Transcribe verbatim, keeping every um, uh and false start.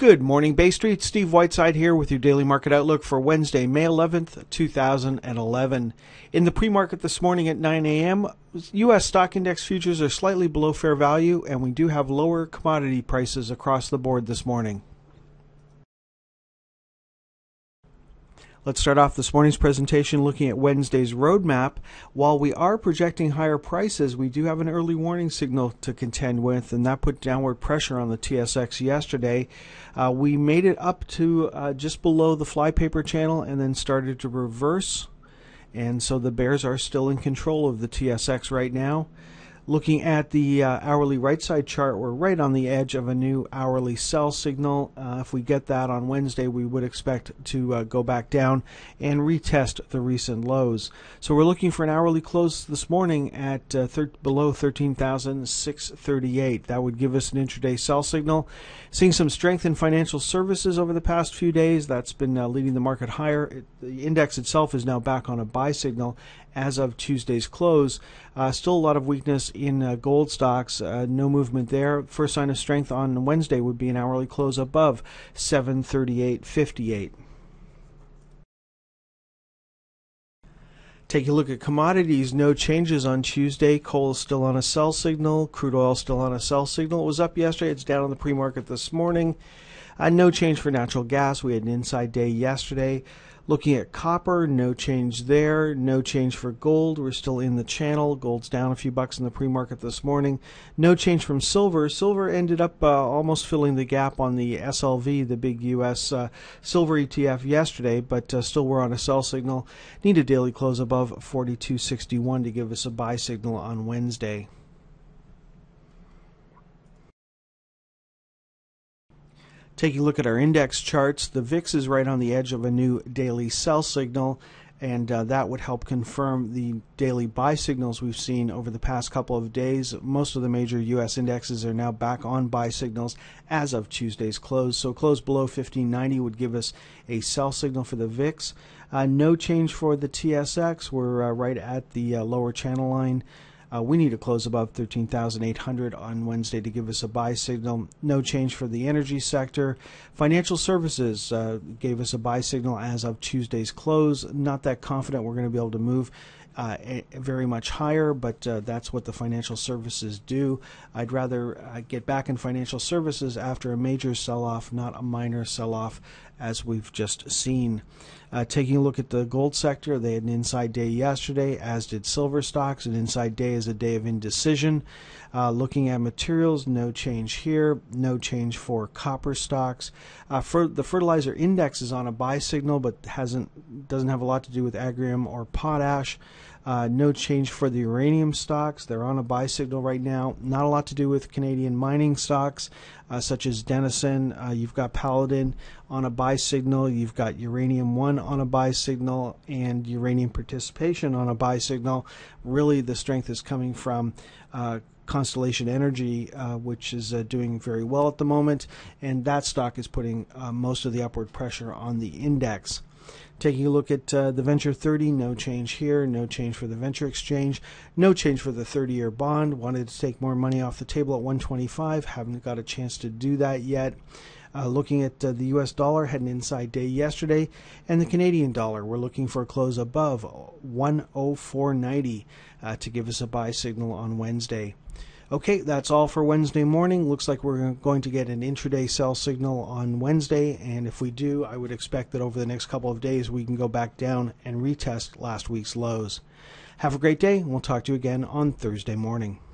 Good morning, Bay Street. Steve Whiteside here with your daily market outlook for Wednesday, May eleventh, two thousand eleven. In the pre-market this morning at nine a m, U S stock index futures are slightly below fair value, and we do have lower commodity prices across the board this morning. Let's start off this morning's presentation looking at Wednesday's roadmap. While we are projecting higher prices, we do have an early warning signal to contend with, and that put downward pressure on the T S X yesterday. Uh, we made it up to uh, just below the flypaper channel and then started to reverse, and so the bears are still in control of the T S X right now. Looking at the uh, hourly right side chart, we're right on the edge of a new hourly sell signal. Uh, if we get that on Wednesday, we would expect to uh, go back down and retest the recent lows. So we're looking for an hourly close this morning at uh, thir- below thirteen thousand six hundred thirty-eight. That would give us an intraday sell signal. Seeing some strength in financial services over the past few days. That's been uh, leading the market higher. It, the index itself is now back on a buy signal as of Tuesday's close. Uh, still a lot of weakness in uh, gold stocks, uh, no movement there. First sign of strength on Wednesday would be an hourly close above seven thirty-eight fifty-eight. Take a look at commodities. No changes on Tuesday. Coal is still on a sell signal. Crude oil still on a sell signal. It was up yesterday. It's down on the pre-market this morning. Uh, no change for natural gas. We had an inside day yesterday. Looking at copper, no change there. No change for gold. We're still in the channel. Gold's down a few bucks in the pre-market this morning. No change from silver. Silver ended up uh, almost filling the gap on the S L V, the big U S uh, silver E T F yesterday, but uh, still we're on a sell signal. Need a daily close above forty-two sixty-one to give us a buy signal on Wednesday. Taking a look at our index charts, the V I X is right on the edge of a new daily sell signal, and uh, that would help confirm the daily buy signals we've seen over the past couple of days. Most of the major U S indexes are now back on buy signals as of Tuesday's close. So close below fifteen ninety would give us a sell signal for the V I X. Uh, no change for the T S X. We're uh, right at the uh, lower channel line. Uh, we need to close above thirteen thousand eight hundred on Wednesday to give us a buy signal. No change for the energy sector. Financial services uh, gave us a buy signal as of Tuesday's close. Not that confident we're going to be able to move uh, very much higher, but uh, that's what the financial services do. I'd rather uh, get back in financial services after a major sell-off, not a minor sell-off as we've just seen. Uh, taking a look at the gold sector, they had an inside day yesterday, as did silver stocks. An inside day is a day of indecision. Uh, looking at materials, no change here. No change for copper stocks. Uh, for the fertilizer index is on a buy signal, but hasn't doesn't have a lot to do with agrium or potash. Uh, no change for the uranium stocks. They're on a buy signal right now. Not a lot to do with Canadian mining stocks, uh, such as Denison. Uh, you've got Paladin on a buy signal. You've got Uranium One on a buy signal, and Uranium Participation on a buy signal. Really, the strength is coming from uh, Constellation Energy, uh, which is uh, doing very well at the moment, and that stock is putting uh, most of the upward pressure on the index. Taking a look at uh, the Venture thirty, no change here, no change for the Venture Exchange, no change for the thirty-year bond. Wanted to take more money off the table at one twenty-five, haven't got a chance to do that yet. Uh, looking at uh, the U S dollar, had an inside day yesterday, and the Canadian dollar, we're looking for a close above one oh four ninety uh, to give us a buy signal on Wednesday. Okay, that's all for Wednesday morning. Looks like we're going to get an intraday sell signal on Wednesday, and if we do, I would expect that over the next couple of days we can go back down and retest last week's lows. Have a great day, and we'll talk to you again on Thursday morning.